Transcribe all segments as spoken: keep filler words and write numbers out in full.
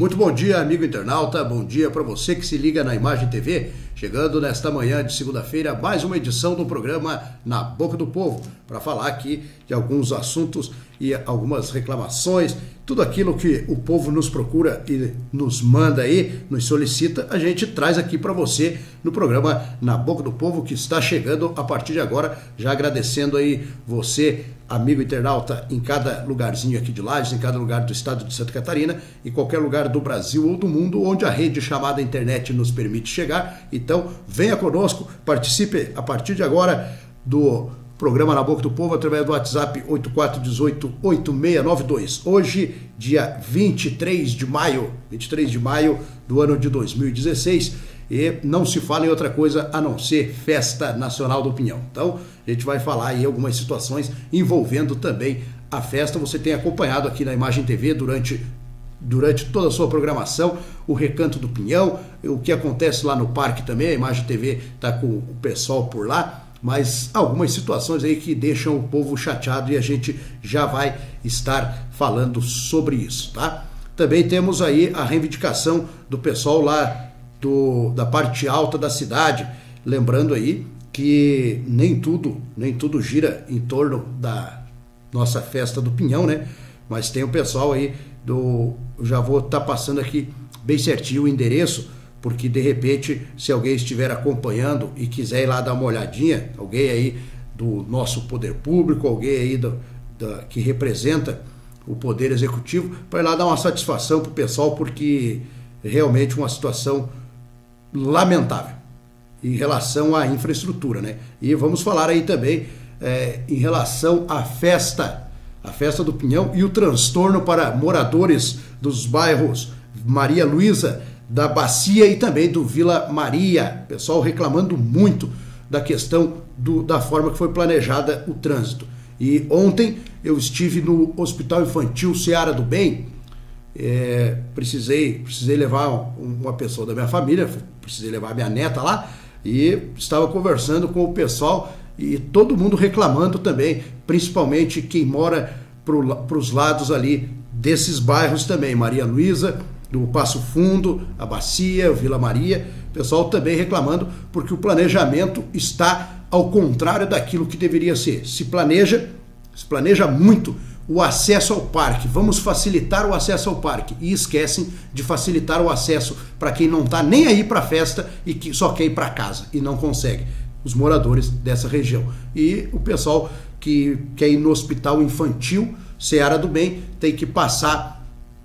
Muito bom dia, amigo internauta, bom dia para você que se liga na Imagem T V, chegando nesta manhã de segunda-feira, mais uma edição do programa Na Boca do Povo, para falar aqui de alguns assuntos e algumas reclamações, tudo aquilo que o povo nos procura e nos manda aí, nos solicita, a gente traz aqui para você no programa Na Boca do Povo, que está chegando a partir de agora, já agradecendo aí você, amigo internauta, em cada lugarzinho aqui de Lages, em cada lugar do estado de Santa Catarina, em qualquer lugar do Brasil ou do mundo, onde a rede chamada internet nos permite chegar. Então, venha conosco, participe a partir de agora do programa Na Boca do Povo, através do WhatsApp oito quatro um oito, oito seis nove dois. Hoje, dia vinte e três de maio, vinte e três de maio do ano de dois mil e dezesseis, e não se fala em outra coisa a não ser Festa Nacional do Pinhão. Então, a gente vai falar aí algumas situações envolvendo também a festa. Você tem acompanhado aqui na Imagem T V durante, durante toda a sua programação o Recanto do Pinhão, o que acontece lá no parque também. A Imagem T V está com o pessoal por lá, mas algumas situações aí que deixam o povo chateado e a gente já vai estar falando sobre isso, tá? Também temos aí a reivindicação do pessoal lá do, da parte alta da cidade, lembrando aí que nem tudo, nem tudo gira em torno da nossa festa do Pinhão, né? Mas tem o pessoal aí do... Eu já vou estar tá passando aqui bem certinho o endereço, porque de repente, se alguém estiver acompanhando e quiser ir lá dar uma olhadinha, alguém aí do nosso poder público, alguém aí do, da, que representa o poder executivo, para ir lá dar uma satisfação para o pessoal, porque realmente uma situação lamentável em relação à infraestrutura, né? E vamos falar aí também é, em relação à festa, a festa do Pinhão e o transtorno para moradores dos bairros Maria Luísa, da Bacia e também do Vila Maria. Pessoal reclamando muito da questão do, da forma que foi planejada o trânsito. E ontem eu estive no Hospital Infantil Seara do Bem, é, precisei, precisei levar uma pessoa da minha família, precisei levar a minha neta lá, e estava conversando com o pessoal e todo mundo reclamando também, principalmente quem mora para os lados ali desses bairros também, Maria Luísa, do Passo Fundo, a Bacia, o Vila Maria, o pessoal também reclamando porque o planejamento está ao contrário daquilo que deveria ser. Se planeja, se planeja muito o acesso ao parque, vamos facilitar o acesso ao parque e esquecem de facilitar o acesso para quem não está nem aí para a festa e que só quer ir para casa e não consegue, os moradores dessa região. E o pessoal que quer ir no Hospital Infantil Seara do Bem tem que passar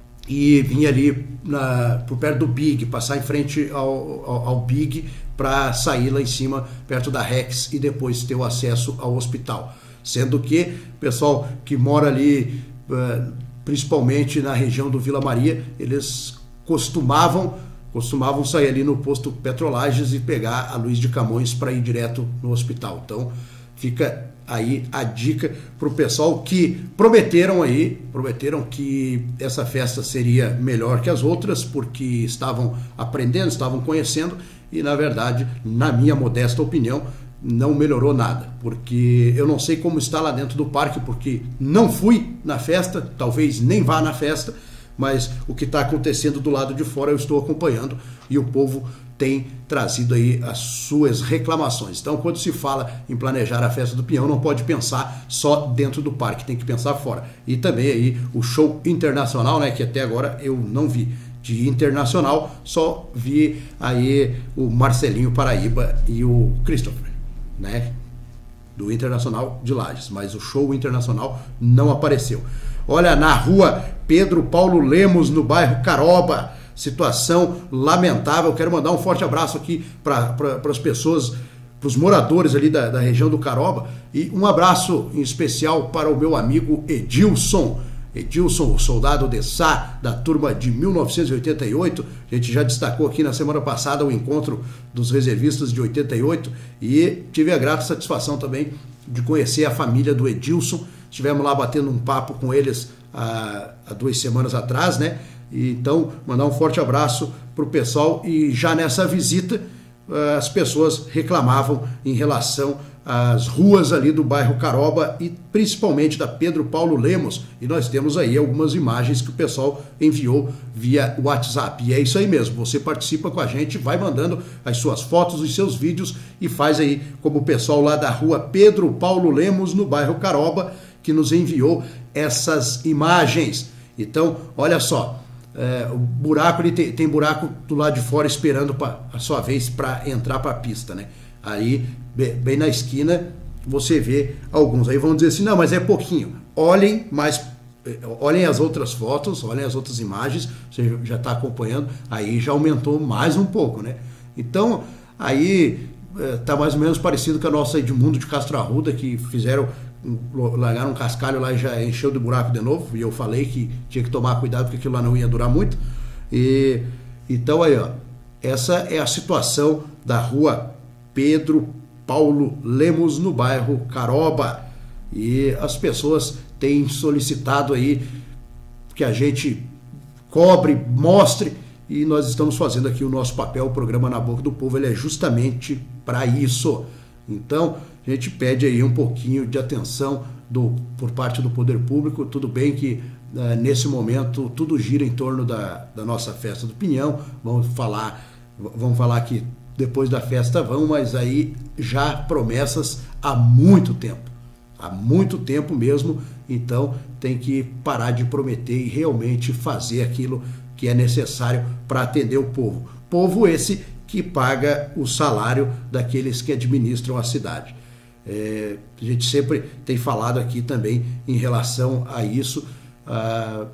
e vir ali na, por perto do Big, passar em frente ao, ao, ao Big para sair lá em cima, perto da Rex, e depois ter o acesso ao hospital. Sendo que o pessoal que mora ali, principalmente na região do Vila Maria, eles costumavam, costumavam sair ali no posto Petrolages e pegar a Luiz de Camões para ir direto no hospital. Então fica aí a dica para o pessoal que prometeram aí, prometeram que essa festa seria melhor que as outras, porque estavam aprendendo, estavam conhecendo, e na verdade, na minha modesta opinião, não melhorou nada, porque eu não sei como está lá dentro do parque, porque não fui na festa, talvez nem vá na festa, mas o que está acontecendo do lado de fora eu estou acompanhando e o povo tem trazido aí as suas reclamações. Então, quando se fala em planejar a festa do Pinhão, não pode pensar só dentro do parque, tem que pensar fora. E também aí o show internacional, né, que até agora eu não vi. De internacional, só vi aí o Marcelinho Paraíba e o Christopher, né, do Internacional de Lages, mas o show internacional não apareceu. Olha, na rua Pedro Paulo Lemos, no bairro Caroba, situação lamentável. Quero mandar um forte abraço aqui para pra, as pessoas, para os moradores ali da, da região do Caroba, e um abraço em especial para o meu amigo Edilson, Edilson, o soldado de Sá, da turma de mil novecentos e oitenta e oito, a gente já destacou aqui na semana passada o encontro dos reservistas de oitenta e oito, e tive a grata satisfação também de conhecer a família do Edilson. Estivemos lá batendo um papo com eles há, há duas semanas atrás, né? E então, mandar um forte abraço para o pessoal, e já nessa visita as pessoas reclamavam em relação às ruas ali do bairro Caroba e principalmente da Pedro Paulo Lemos. E nós temos aí algumas imagens que o pessoal enviou via WhatsApp. E é isso aí mesmo, você participa com a gente, vai mandando as suas fotos, os seus vídeos e faz aí como o pessoal lá da rua Pedro Paulo Lemos, no bairro Caroba, que nos enviou essas imagens. Então, olha só, é, o buraco, ele tem, tem buraco do lado de fora esperando pra, a sua vez para entrar para a pista, né? Aí, bem, bem na esquina, você vê alguns. Aí vão dizer assim, não, mas é pouquinho. Olhem mais, olhem as outras fotos, olhem as outras imagens, você já está acompanhando, aí já aumentou mais um pouco, né? Então, aí está mais ou menos parecido com a nossa Edmundo de Castro Arruda, que fizeram, largaram um cascalho lá e já encheu de buraco de novo, e eu falei que tinha que tomar cuidado porque aquilo lá não ia durar muito. E então aí, ó, essa é a situação da rua Pedro Paulo Lemos, no bairro Caroba. E as pessoas têm solicitado aí que a gente cobre, mostre, e nós estamos fazendo aqui o nosso papel. O programa Na Boca do Povo, ele é justamente para isso. Então, a gente pede aí um pouquinho de atenção do, por parte do poder público. Tudo bem que uh, nesse momento tudo gira em torno da, da nossa festa do Pinhão. Vamos falar, vamos falar que depois da festa vão, mas aí já promessas há muito tempo. Há muito tempo mesmo. Então tem que parar de prometer e realmente fazer aquilo que é necessário para atender o povo. Povo esse que paga o salário daqueles que administram a cidade. É, a gente sempre tem falado aqui também em relação a isso. Ah,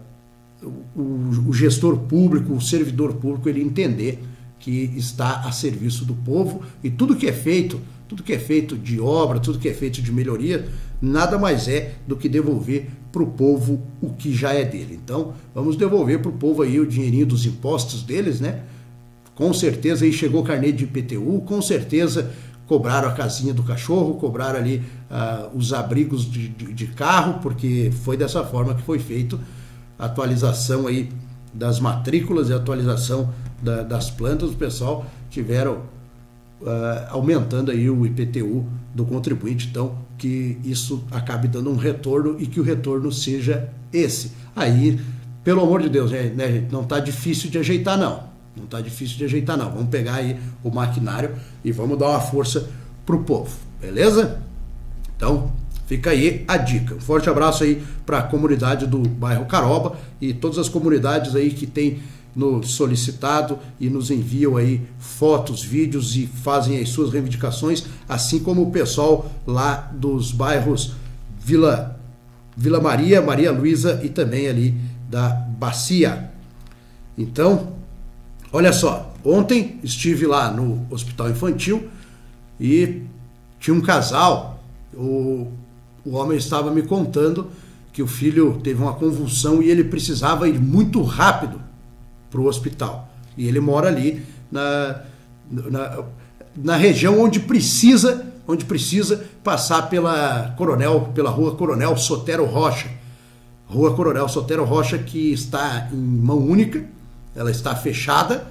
o, o gestor público, o servidor público, ele entender que está a serviço do povo, e tudo que é feito, tudo que é feito de obra, tudo que é feito de melhoria, nada mais é do que devolver para o povo o que já é dele. Então, vamos devolver para o povo aí o dinheirinho dos impostos deles, né? Com certeza aí chegou o carnê de I P T U, com certeza cobraram a casinha do cachorro, cobraram ali uh, os abrigos de, de, de carro, porque foi dessa forma que foi feito a atualização aí das matrículas e a atualização da, das plantas. O pessoal tiveram uh, aumentando aí o I P T U do contribuinte, então que isso acabe dando um retorno e que o retorno seja esse. Aí, pelo amor de Deus, né, né, não está difícil de ajeitar não, não está difícil de ajeitar não, vamos pegar aí o maquinário e vamos dar uma força pro povo, beleza? Então, fica aí a dica. Um forte abraço aí para a comunidade do bairro Caroba e todas as comunidades aí que tem nos solicitado e nos enviam aí fotos, vídeos e fazem as suas reivindicações, assim como o pessoal lá dos bairros Vila, Vila Maria, Maria Luísa e também ali da Bacia. Então, olha só, ontem estive lá no Hospital Infantil e tinha um casal, o, o homem estava me contando que o filho teve uma convulsão e ele precisava ir muito rápido para o hospital. E ele mora ali na, na, na região onde precisa, onde precisa passar pela Coronel, pela rua Coronel Sotero Rocha. Rua Coronel Sotero Rocha, que está em mão única, ela está fechada.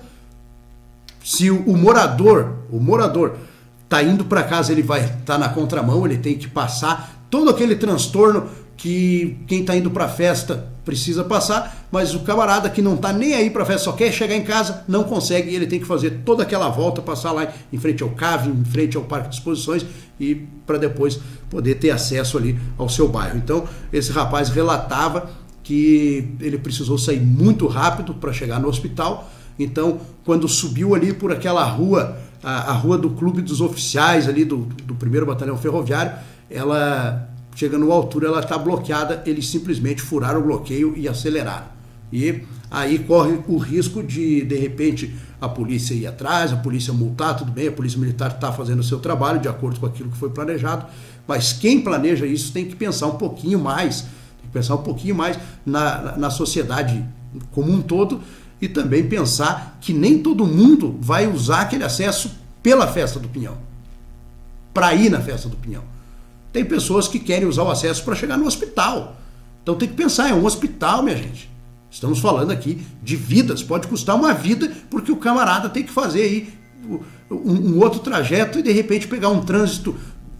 Se o, o morador, o morador está indo para casa, ele vai estar tá na contramão, ele tem que passar todo aquele transtorno que quem está indo para a festa precisa passar, mas o camarada que não está nem aí para a festa, só quer chegar em casa, não consegue, e ele tem que fazer toda aquela volta, passar lá em frente ao C A V, em frente ao Parque de Exposições, e para depois poder ter acesso ali ao seu bairro. Então, esse rapaz relatava que ele precisou sair muito rápido para chegar no hospital. Então, quando subiu ali por aquela rua, a, a rua do Clube dos Oficiais, ali do, do primeiro Batalhão Ferroviário, ela, chegando à altura, ela está bloqueada, eles simplesmente furaram o bloqueio e aceleraram. E aí corre o risco de, de repente, a polícia ir atrás, a polícia multar, tudo bem, a polícia militar está fazendo o seu trabalho de acordo com aquilo que foi planejado, mas quem planeja isso tem que pensar um pouquinho mais, tem que pensar um pouquinho mais na, na, na sociedade como um todo, e também pensar que nem todo mundo vai usar aquele acesso pela Festa do Pinhão, para ir na Festa do Pinhão. Tem pessoas que querem usar o acesso para chegar no hospital. Então tem que pensar, é um hospital, minha gente. Estamos falando aqui de vidas, pode custar uma vida, porque o camarada tem que fazer aí um, um outro trajeto e de repente pegar um trânsito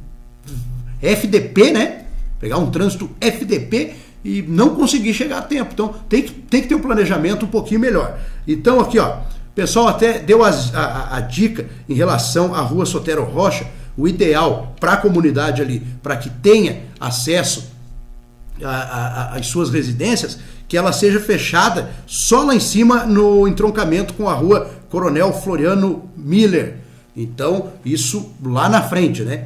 F D P, né? Pegar um trânsito F D P e não conseguir chegar a tempo. Então tem que, tem que ter um planejamento um pouquinho melhor. Então aqui, ó, o pessoal até deu a, a, a dica em relação à Rua Sotero Rocha, o ideal para a comunidade ali, para que tenha acesso às suas residências, que ela seja fechada só lá em cima no entroncamento com a Rua Coronel Floriano Miller. Então isso lá na frente, né?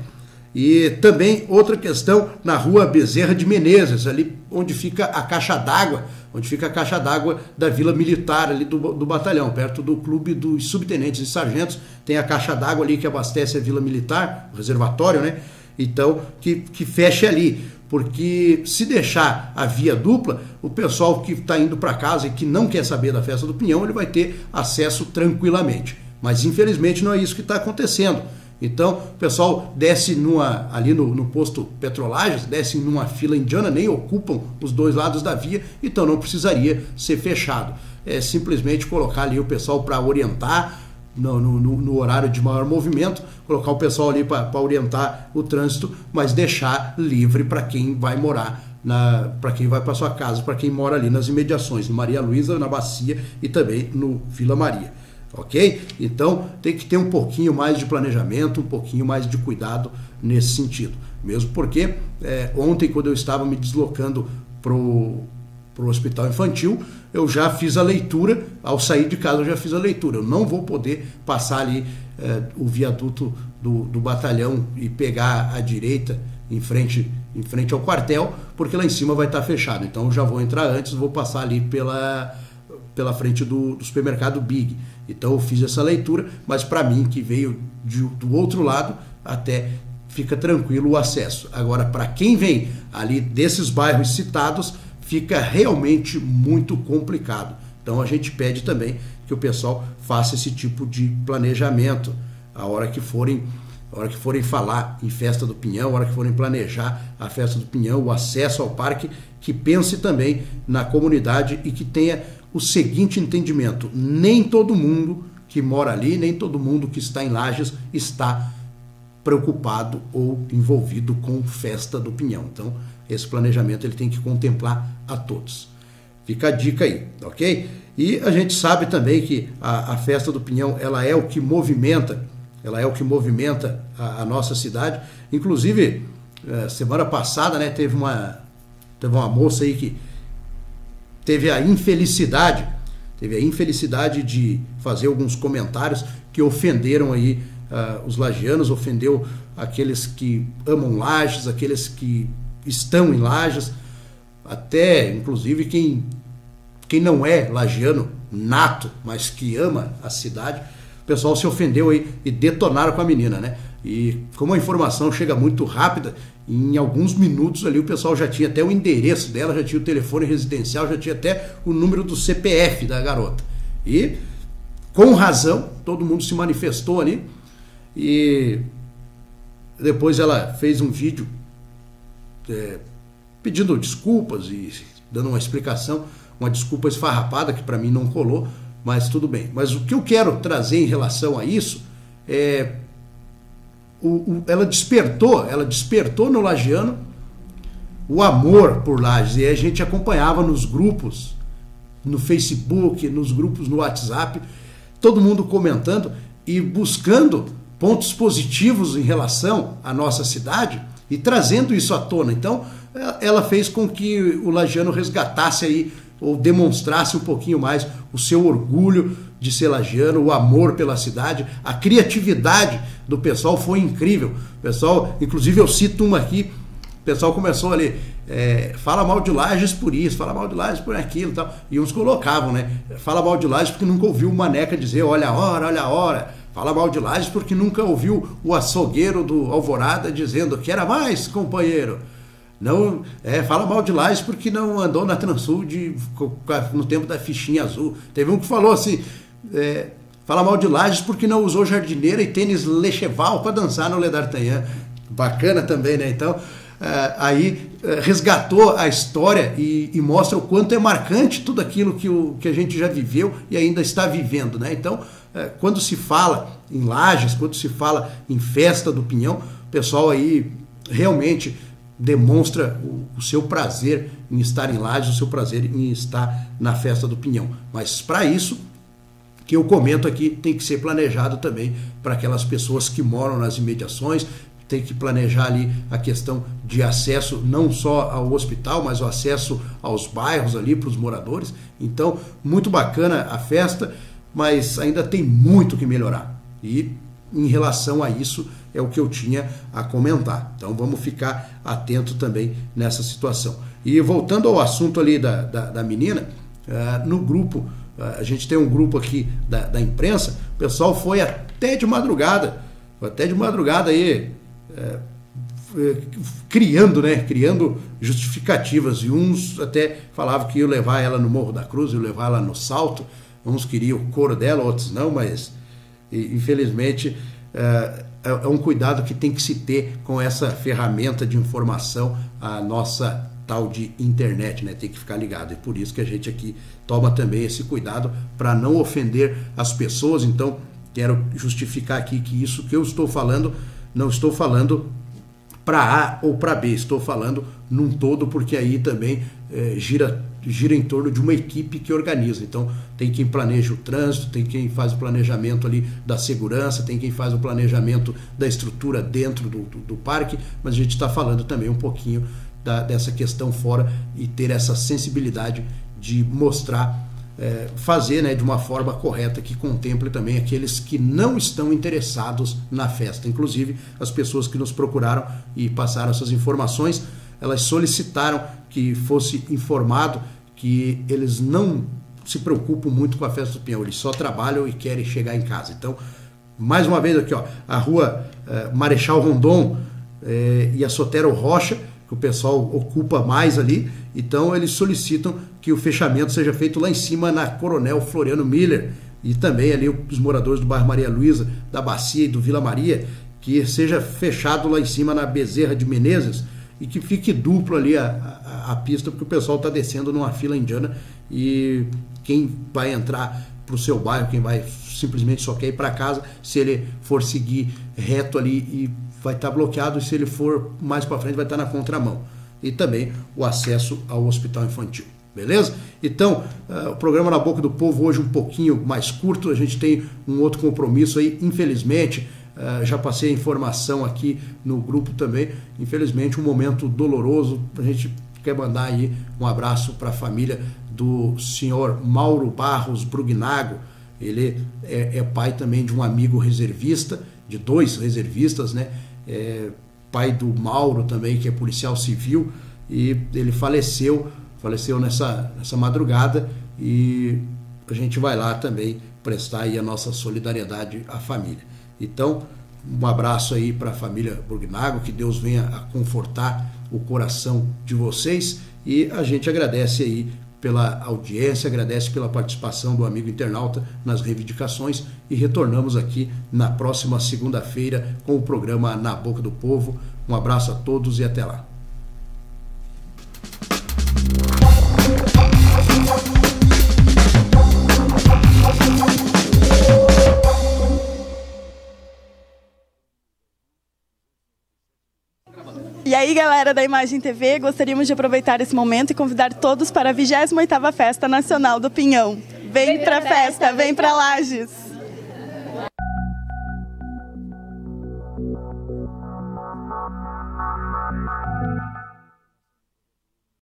E também outra questão na Rua Bezerra de Menezes, ali onde fica a caixa d'água, onde fica a caixa d'água da Vila Militar ali do, do batalhão, perto do Clube dos Subtenentes e Sargentos, tem a caixa d'água ali que abastece a Vila Militar, o reservatório, né? Então, que, que feche ali, porque se deixar a via dupla, o pessoal que está indo para casa e que não quer saber da Festa do Pinhão, ele vai ter acesso tranquilamente. Mas infelizmente não é isso que está acontecendo. Então, o pessoal desce numa, ali no, no posto Petrolagens, desce numa fila indiana, nem ocupam os dois lados da via, então não precisaria ser fechado. É simplesmente colocar ali o pessoal para orientar no, no, no horário de maior movimento, colocar o pessoal ali para orientar o trânsito, mas deixar livre para quem vai morar, para quem vai para sua casa, para quem mora ali nas imediações, no Maria Luísa, na Bacia e também no Vila Maria. Ok? Então tem que ter um pouquinho mais de planejamento, um pouquinho mais de cuidado nesse sentido. Mesmo porque é, ontem, quando eu estava me deslocando para o hospital infantil, eu já fiz a leitura, ao sair de casa eu já fiz a leitura. Eu não vou poder passar ali é, o viaduto do, do batalhão e pegar a direita em frente, em frente ao quartel, porque lá em cima vai estar fechado. Então eu já vou entrar antes, vou passar ali pela, pela frente do, do supermercado Big. Então eu fiz essa leitura, mas para mim que veio de, do outro lado, até fica tranquilo o acesso. Agora, para quem vem ali desses bairros citados, fica realmente muito complicado. Então a gente pede também que o pessoal faça esse tipo de planejamento a hora que forem, a hora que forem falar em Festa do Pinhão, a hora que forem planejar a Festa do Pinhão, o acesso ao parque, que pense também na comunidade e que tenha o seguinte entendimento: nem todo mundo que mora ali, nem todo mundo que está em Lages está preocupado ou envolvido com Festa do Pinhão. Então, esse planejamento ele tem que contemplar a todos. Fica a dica aí, ok? E a gente sabe também que a, a Festa do Pinhão, ela é o que movimenta, ela é o que movimenta a, a nossa cidade. Inclusive, eh, semana passada, né, teve uma, teve uma moça aí que teve a infelicidade, teve a infelicidade de fazer alguns comentários que ofenderam aí uh, os lagianos, ofendeu aqueles que amam Lages, aqueles que estão em Lages, até inclusive quem, quem não é lagiano nato, mas que ama a cidade. O pessoal se ofendeu aí e detonaram com a menina, né? E como a informação chega muito rápida, em alguns minutos ali o pessoal já tinha até o endereço dela, já tinha o telefone residencial, já tinha até o número do C P F da garota. E, com razão, todo mundo se manifestou ali. E depois ela fez um vídeo é, pedindo desculpas e dando uma explicação, uma desculpa esfarrapada que para mim não colou, mas tudo bem. Mas o que eu quero trazer em relação a isso é... O, o, ela despertou, ela despertou no lagiano o amor por Lages, e a gente acompanhava nos grupos, no Facebook, nos grupos no WhatsApp, todo mundo comentando e buscando pontos positivos em relação à nossa cidade e trazendo isso à tona. Então, ela fez com que o lagiano resgatasse aí, ou demonstrasse um pouquinho mais o seu orgulho de ser lagiano, o amor pela cidade, a criatividade do pessoal foi incrível. Pessoal, inclusive eu cito uma aqui, o pessoal começou ali, é, fala mal de Lages por isso, fala mal de Lages por aquilo e tal, e uns colocavam, né, fala mal de Lages porque nunca ouviu o Maneca dizer, olha a hora, olha a hora, fala mal de Lages porque nunca ouviu o açougueiro do Alvorada dizendo, quero mais, companheiro. Não, é, fala mal de Lages porque não andou na Transul de, no tempo da fichinha azul. Teve um que falou assim, é, fala mal de Lages porque não usou jardineira e tênis Lecheval para dançar no Le d'Artagnan. Bacana também, né? Então, é, aí é, resgatou a história e, e mostra o quanto é marcante tudo aquilo que, o, que a gente já viveu e ainda está vivendo, né? Então, é, quando se fala em Lages, quando se fala em festa do Pinhão, o pessoal aí realmente demonstra o, o seu prazer em estar em Lages, o seu prazer em estar na festa do Pinhão. Mas para isso, que eu comento aqui, tem que ser planejado também para aquelas pessoas que moram nas imediações, tem que planejar ali a questão de acesso não só ao hospital, mas o acesso aos bairros ali para os moradores. Então, muito bacana a festa, mas ainda tem muito que melhorar. E em relação a isso é o que eu tinha a comentar. Então vamos ficar atento também nessa situação. E voltando ao assunto ali da, da, da menina, uh, no grupo, uh, a gente tem um grupo aqui da, da imprensa, o pessoal foi até de madrugada, até de madrugada aí, uh, criando, né, criando justificativas, e uns até falavam que iam levar ela no Morro da Cruz, iam levar ela no Salto, uns queriam o couro dela, outros não, mas infelizmente é, é um cuidado que tem que se ter com essa ferramenta de informação, a nossa tal de internet, né? Tem que ficar ligado, e por isso que a gente aqui toma também esse cuidado para não ofender as pessoas. Então quero justificar aqui que isso que eu estou falando, não estou falando para A ou para B, estou falando num todo, porque aí também é, gira, gira em torno de uma equipe que organiza. Então tem quem planeja o trânsito, tem quem faz o planejamento ali da segurança, tem quem faz o planejamento da estrutura dentro do, do, do parque, mas a gente está falando também um pouquinho da, dessa questão fora, e ter essa sensibilidade de mostrar, É, fazer, né, de uma forma correta, que contemple também aqueles que não estão interessados na festa. Inclusive as pessoas que nos procuraram e passaram essas informações, elas solicitaram que fosse informado que eles não se preocupam muito com a festa do Pinhão, eles só trabalham e querem chegar em casa. Então, mais uma vez aqui, ó, a rua eh, Marechal Rondon eh, e a Sotero Rocha, que o pessoal ocupa mais ali, então eles solicitam que o fechamento seja feito lá em cima na Coronel Floriano Miller, e também ali os moradores do bairro Maria Luísa, da Bacia e do Vila Maria, que seja fechado lá em cima na Bezerra de Menezes, e que fique duplo ali a, a, a pista, porque o pessoal está descendo numa fila indiana, e quem vai entrar para o seu bairro, quem vai simplesmente só quer ir para casa, se ele for seguir reto ali, e vai estar bloqueado, e se ele for mais para frente vai estar na contramão. E também o acesso ao hospital infantil, beleza? Então, uh, o programa Na Boca do Povo hoje um pouquinho mais curto, a gente tem um outro compromisso aí, infelizmente, uh, já passei a informação aqui no grupo também, infelizmente um momento doloroso, a gente quer mandar aí um abraço para a família do senhor Mauro Barros Brugnago. Ele é, é pai também de um amigo reservista, de dois reservistas, né? É, pai do Mauro também, que é policial civil, e ele faleceu, faleceu nessa, nessa madrugada, e a gente vai lá também prestar aí a nossa solidariedade à família. Então, um abraço aí para a família Brugnago, que Deus venha a confortar o coração de vocês, e a gente agradece aí pela audiência, agradece pela participação do amigo internauta nas reivindicações, e retornamos aqui na próxima segunda-feira com o programa Na Boca do Povo. Um abraço a todos e até lá. E aí, galera da Imagem T V, gostaríamos de aproveitar esse momento e convidar todos para a vigésima oitava Festa Nacional do Pinhão. Vem, vem pra festa, vem pra Lages!